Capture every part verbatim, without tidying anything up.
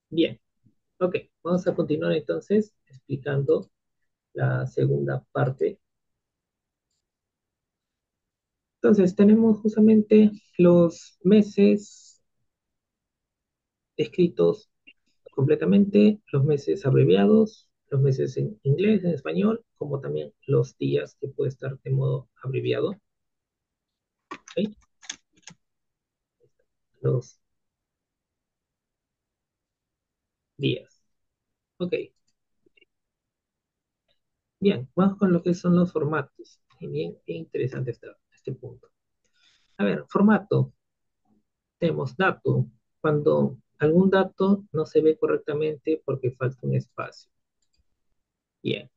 Bien, ok, vamos a continuar entonces explicando la segunda parte. Entonces, tenemos justamente los meses escritos completamente, los meses abreviados, los meses en inglés, en español, como también los días que puede estar de modo abreviado. ¿Ok? Los días. Ok, bien, vamos con lo que son los formatos. Y bien, bien interesante este, este punto. A ver, formato. Tenemos dato. Cuando algún dato no se ve correctamente porque falta un espacio. Bien.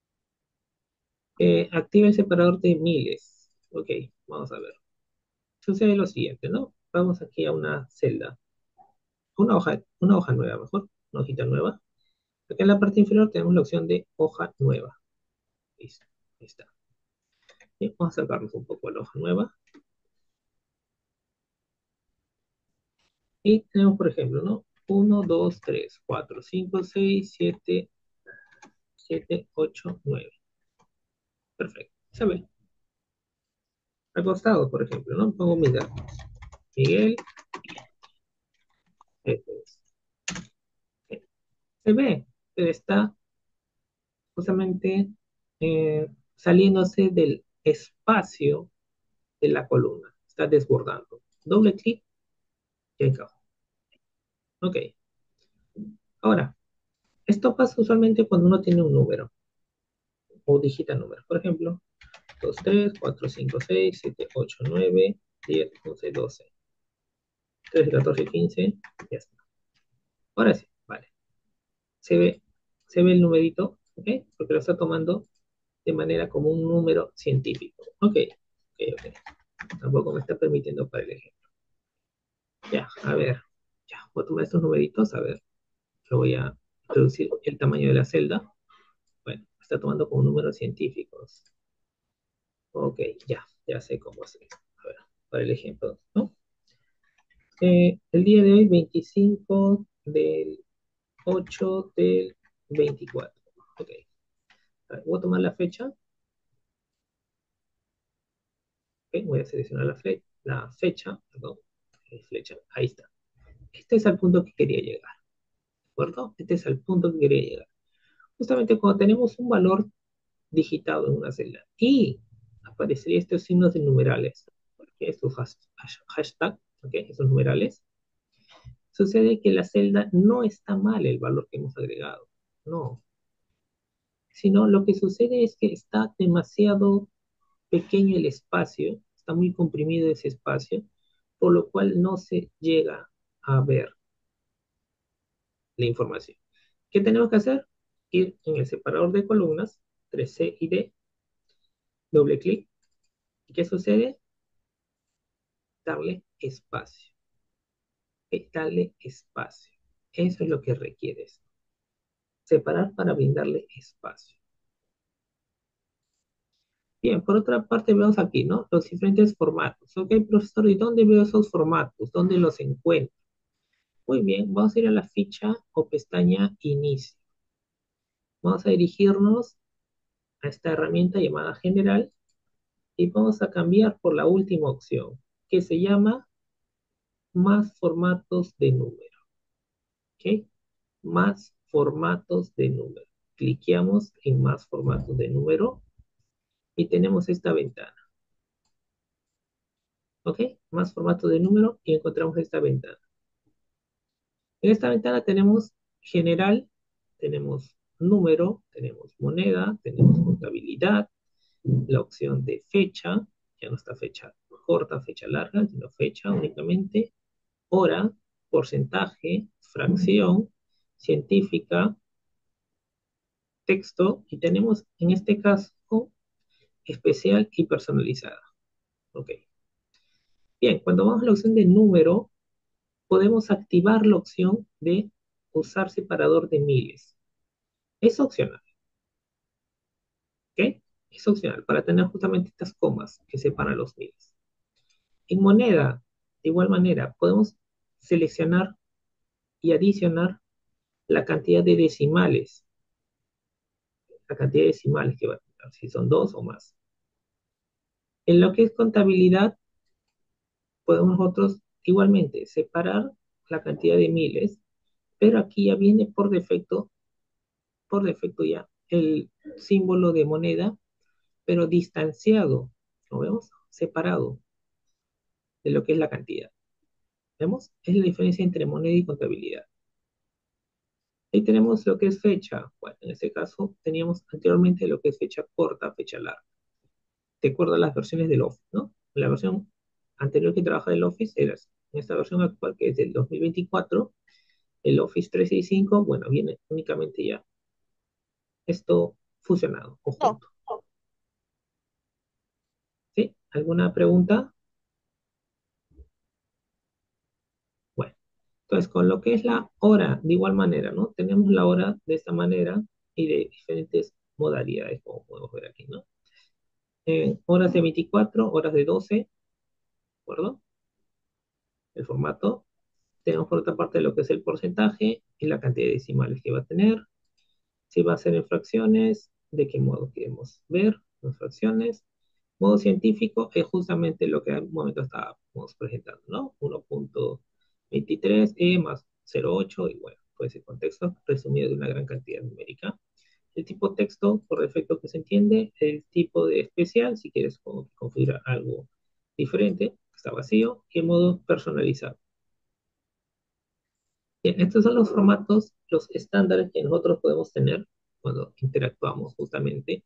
Eh, activa el separador de miles. Ok, vamos a ver. Sucede lo siguiente, ¿no? Vamos aquí a una celda. Una hoja, una hoja nueva, mejor. Una hojita nueva. Acá en la parte inferior tenemos la opción de hoja nueva. Listo. Ahí está. Bien, vamos a sacarnos un poco la hoja nueva. Y tenemos, por ejemplo, ¿no? Uno, dos, tres, cuatro, cinco, seis, siete, siete, ocho, nueve. Perfecto. Se ve. Al costado, por ejemplo, ¿no? Pongo mis datos. Miguel, este es. Se ve, pero está justamente eh, saliéndose del espacio de la columna. Está desbordando. Doble clic y encajo. Ok. Ahora, esto pasa usualmente cuando uno tiene un número o digita números. Por ejemplo, dos, tres, cuatro, cinco, seis, siete, ocho, nueve, diez, once, doce, trece, catorce, quince. Ya está. Ahora sí, vale. Se ve, se ve el numerito, ¿ok? Porque lo está tomando de manera como un número científico. Ok, ok, ok. Tampoco me está permitiendo para el ejemplo. Ya, a ver. Ya, voy a tomar estos numeritos, a ver. Lo voy a reducir el tamaño de la celda. Bueno, está tomando como números científicos. Ok, ya, ya sé cómo hacer. A ver, para el ejemplo, ¿no? Eh, el día de hoy, veinticinco del ocho del veinticuatro. Ok, a ver, voy a tomar la fecha. Ok, voy a seleccionar la, fle- la fecha, perdón, eh, flecha, ahí está. Este es el punto que quería llegar, ¿de acuerdo? Este es el punto que quería llegar. Justamente cuando tenemos un valor digitado en una celda y aparecería estos signos de numerales, porque estos has- hash- hashtag, ¿ok? Estos numerales, sucede que la celda no está mal el valor que hemos agregado, no, sino lo que sucede es que está demasiado pequeño el espacio, está muy comprimido ese espacio, por lo cual no se llega a ver la información. ¿Qué tenemos que hacer? Ir en el separador de columnas, tres C y D, doble clic. ¿Y qué sucede? Darle espacio. ¿Ok? Darle espacio. Eso es lo que requiere esto. Separar para brindarle espacio. Bien, por otra parte vemos aquí, ¿no? Los diferentes formatos. Ok, profesor, ¿y dónde veo esos formatos? ¿Dónde los encuentro? Muy bien, vamos a ir a la ficha o pestaña Inicio. Vamos a dirigirnos a esta herramienta llamada General y vamos a cambiar por la última opción, que se llama Más formatos de número. ¿Ok? Más formatos de número. Cliqueamos en Más formatos de número y tenemos esta ventana. ¿Ok? Más formatos de número y encontramos esta ventana. En esta ventana tenemos general, tenemos número, tenemos moneda, tenemos contabilidad, la opción de fecha, ya no está fecha corta, fecha larga, sino fecha únicamente, hora, porcentaje, fracción, científica, texto, y tenemos en este caso especial y personalizada. Ok. Bien, cuando vamos a la opción de número, podemos activar la opción de usar separador de miles. Es opcional, ¿ok? Es opcional para tener justamente estas comas que separan los miles. En moneda, de igual manera, podemos seleccionar y adicionar. la cantidad de decimales, la cantidad de decimales que va a tener, si son dos o más. En lo que es contabilidad, podemos nosotros igualmente separar la cantidad de miles, pero aquí ya viene por defecto, por defecto ya el símbolo de moneda, pero distanciado, ¿lo vemos? Separado de lo que es la cantidad. ¿Vemos? Es la diferencia entre moneda y contabilidad. Ahí tenemos lo que es fecha. Bueno, en este caso teníamos anteriormente lo que es fecha corta, fecha larga. De acuerdo a las versiones del Office, ¿no? La versión anterior que trabaja el Office era así. En esta versión actual, que es del dos mil veinticuatro, el Office trescientos sesenta y cinco, bueno, viene únicamente ya esto fusionado o No. junto. ¿Sí? ¿Alguna pregunta? Bueno, entonces con lo que es la hora, de igual manera, ¿no? Tenemos la hora de esta manera y de diferentes modalidades, como podemos ver aquí, ¿no? Eh, horas de veinticuatro, horas de doce, ¿de acuerdo? El formato. Tenemos por otra parte lo que es el porcentaje y la cantidad de decimales que va a tener. Si va a ser en fracciones, de qué modo queremos ver las fracciones. Modo científico es justamente lo que al momento estábamos presentando, ¿no? uno punto veintitrés e más cero punto ocho y bueno, pues el contexto resumido de una gran cantidad numérica. El tipo texto, por defecto que se entiende, el tipo de especial, si quieres configurar algo diferente, está vacío, y el modo personalizado. Bien, estos son los formatos, los estándares que nosotros podemos tener cuando interactuamos justamente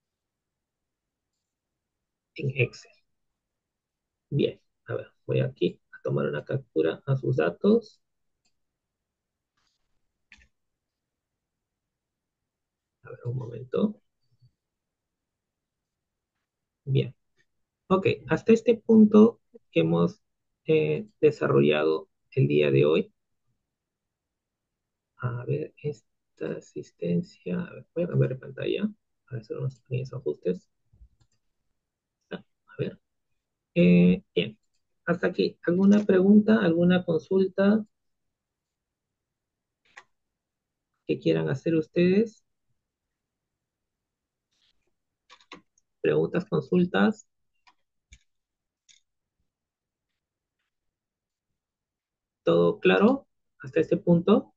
en Excel. Bien, a ver, voy aquí a tomar una captura a sus datos. A ver, un momento. Bien, ok, hasta este punto que hemos eh, desarrollado el día de hoy. A ver, esta asistencia. A ver, voy a cambiar de pantalla para hacer unos pequeños ajustes. Ah, a ver. Eh, bien, hasta aquí. ¿Alguna pregunta, alguna consulta que quieran hacer ustedes? Preguntas, consultas. ¿Todo claro hasta este punto?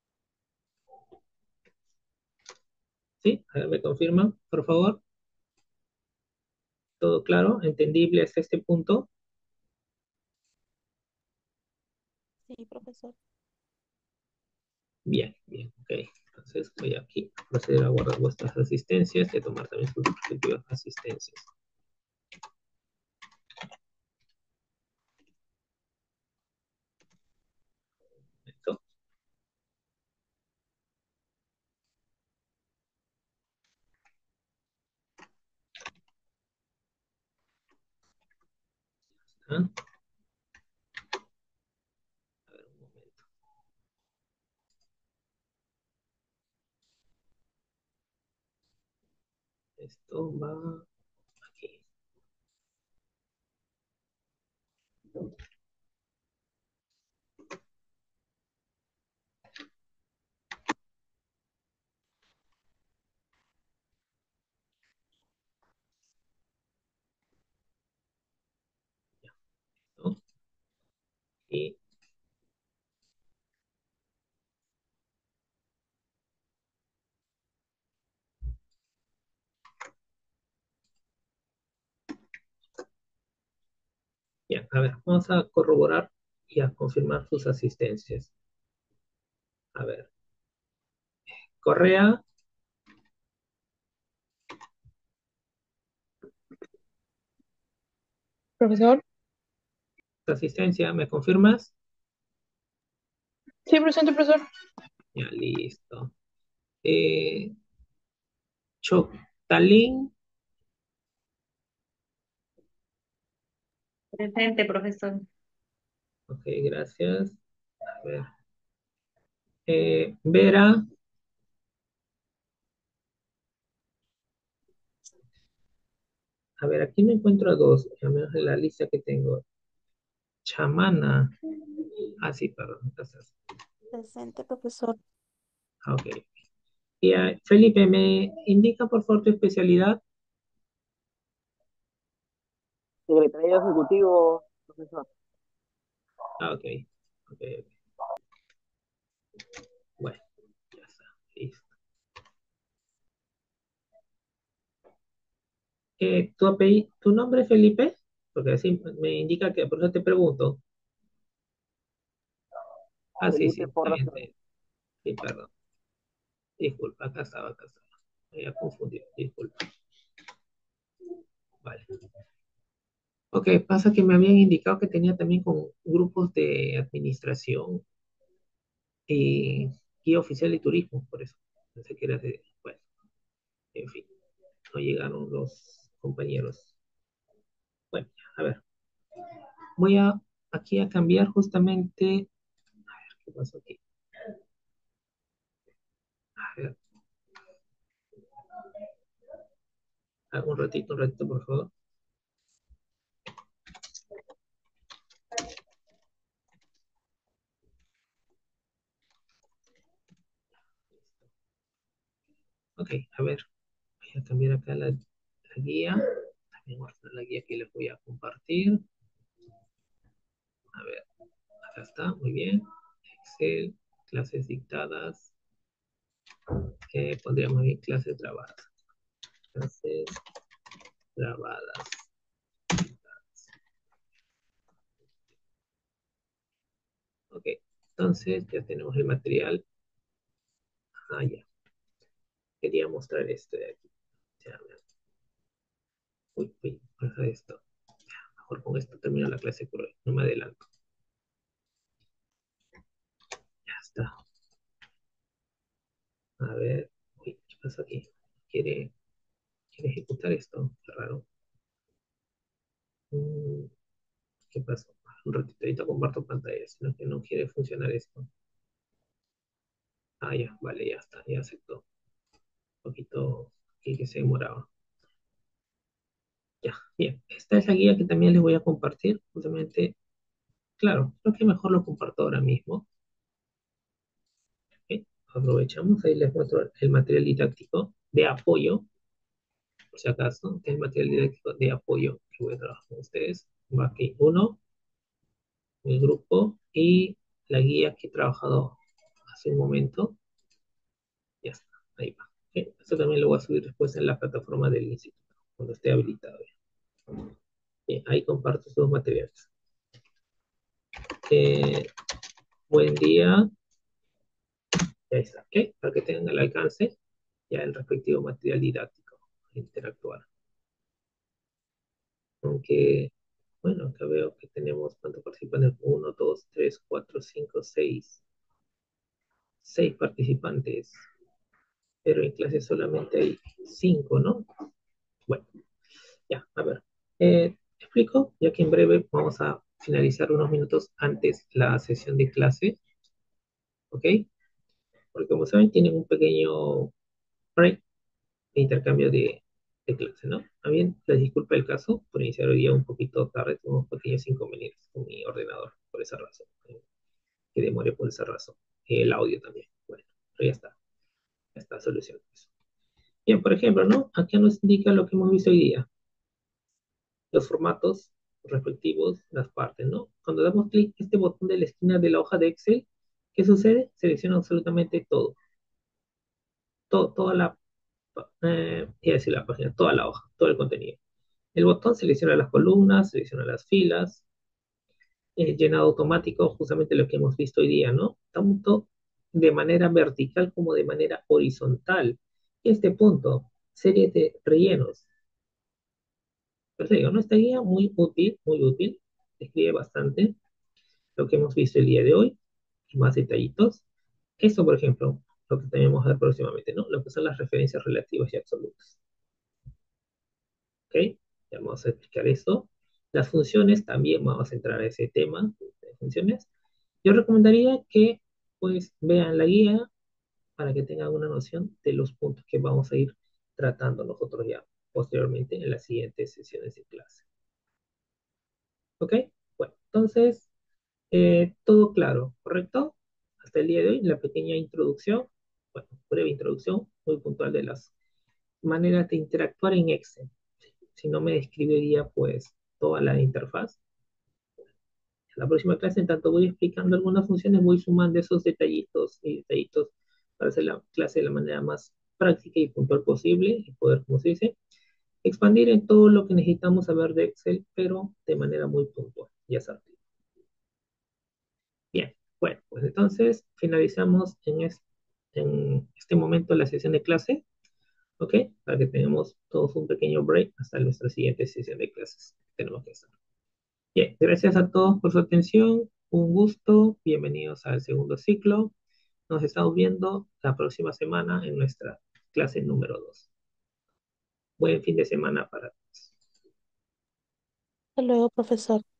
¿Sí? A ver, me confirman, por favor. ¿Todo claro? ¿Entendible hasta este punto? Sí, profesor. Bien, bien, ok. Entonces voy aquí a proceder a guardar vuestras asistencias y a tomar también sus respectivas asistencias. ¿Listo? ¿Ah? A ver, un momento. Esto va aquí. ¿No? Y bien, a ver, vamos a corroborar y a confirmar sus asistencias. A ver, Correa, Profesor. tu asistencia, ¿me confirmas? Sí, presente, profesor. Ya, listo. Eh, Choctalín, Presente, profesor. ok, gracias. A ver, eh, Vera, a ver, aquí me encuentro a dos, al menos en la lista que tengo. Chamana, ah, sí, perdón, gracias. Presente, profesor. Ah, ok. Y, ah, Felipe, ¿me indica por favor tu especialidad? Secretario Ejecutivo, profesor. Ah, ok. Ok, ok. Bueno, ya está. Listo. Eh, ¿tu apellido, tu nombre es Felipe? Porque así me indica que, por eso te pregunto. Ah, sí, sí, Felipe está Porras bien. Torres. Sí, sí, perdón. Disculpa, acá estaba, acá estaba. Me había confundido, disculpa. Vale. Ok, pasa que me habían indicado que tenía también con grupos de administración y guía oficial de turismo, por eso. Pensé que era de, bueno, en fin, no llegaron los compañeros. Bueno, a ver, voy a aquí a cambiar justamente. ¿Qué pasó aquí? A ver, ah, un ratito, un ratito, por favor. Ok, a ver, voy a cambiar acá la, la guía. También voy a mostrar la guía que les voy a compartir. A ver, acá está, muy bien. Excel, clases dictadas. Eh, pondríamos bien clases grabadas. Clases grabadas. Ok, entonces ya tenemos el material. Ah, ya. Quería mostrar esto de aquí. Ya, ya. Uy, uy, pasa esto. Mejor con esto termino la clase por hoy. No me adelanto. Ya está. A ver. Uy, ¿qué pasa aquí? Quiere, quiere ejecutar esto. Qué raro. Mm, ¿qué pasó? Un ratito, ahorita comparto pantalla, sino que no quiere funcionar esto. Ah, ya, vale, ya está, ya aceptó. Un poquito aquí que se demoraba. Ya, bien. Esta es la guía que también les voy a compartir. Justamente, claro, creo que mejor lo comparto ahora mismo. Ok, aprovechamos, ahí les muestro el material didáctico de apoyo, por si acaso, el material didáctico de apoyo que voy a trabajar con ustedes. Va aquí uno, el grupo y la guía que he trabajado hace un momento. Ya está, ahí va. Ok, esto también lo voy a subir después en la plataforma del instituto, cuando esté habilitado. Bien, ahí comparto estos dos materiales. Eh, buen día, ya está, ok, para que tengan el alcance ya el respectivo material didáctico interactuar. Aunque, bueno, acá veo que tenemos cuántos participantes, uno, dos, tres, cuatro, cinco, seis, seis participantes, pero en clase solamente hay cinco, ¿no? Bueno, ya, a ver. Eh, explico, ya que en breve vamos a finalizar unos minutos antes la sesión de clase, ¿ok? Porque como saben, tienen un pequeño break de intercambio de, de clase, ¿no? También les disculpa el caso por iniciar hoy día un poquito tarde, tuve unos pequeños inconvenientes con mi ordenador, por esa razón, eh, que demore por esa razón. El audio también, bueno, pero ya está, ya está solucionado eso. Bien, por ejemplo, ¿no? Aquí nos indica lo que hemos visto hoy día, los formatos respectivos, las partes, ¿no? Cuando damos clic en este botón de la esquina de la hoja de Excel, ¿qué sucede? Selecciona absolutamente todo, todo toda la, eh, iba a decir la página, toda la hoja, todo el contenido. El botón selecciona las columnas, selecciona las filas, eh, llenado automático, justamente lo que hemos visto hoy día, ¿no? Tanto de manera vertical como de manera horizontal. Este punto, serie de rellenos. Perfecto, ¿no? Esta guía muy útil, muy útil, describe bastante lo que hemos visto el día de hoy y más detallitos. Esto, por ejemplo, lo que tenemos a ver próximamente, ¿no? Lo que son las referencias relativas y absolutas. ¿Ok? Ya vamos a explicar eso. Las funciones, también vamos a entrar a ese tema de funciones. Yo recomendaría que pues vean la guía para que tengan una noción de los puntos que vamos a ir tratando nosotros ya posteriormente en las siguientes sesiones de clase. ¿Ok? Bueno, entonces, eh, todo claro, ¿correcto? Hasta el día de hoy, la pequeña introducción. bueno, breve introducción muy puntual de las maneras de interactuar en Excel. Si no me describiría pues toda la interfaz. En la próxima clase, en tanto voy explicando algunas funciones, voy sumando esos detallitos y detallitos para hacer la clase de la manera más práctica y puntual posible y poder, como se dice, expandir en todo lo que necesitamos saber de Excel, pero de manera muy puntual y asertiva. Bien, bueno, pues entonces finalizamos en, es- en este momento la sesión de clase, ¿ok? Para que tengamos todos un pequeño break hasta nuestra siguiente sesión de clases. Tenemos que hacer. Bien, gracias a todos por su atención. Un gusto. Bienvenidos al segundo ciclo. Nos estamos viendo la próxima semana en nuestra clase número dos. Buen fin de semana para todos. Hasta luego, profesor.